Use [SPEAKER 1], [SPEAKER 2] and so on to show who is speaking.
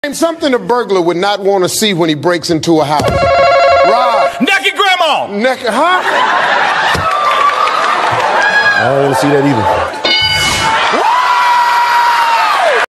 [SPEAKER 1] Something a burglar would not want to see when he breaks into a house. Rob.
[SPEAKER 2] Necky grandma.
[SPEAKER 1] Necky, huh?
[SPEAKER 3] I don't want to see that either.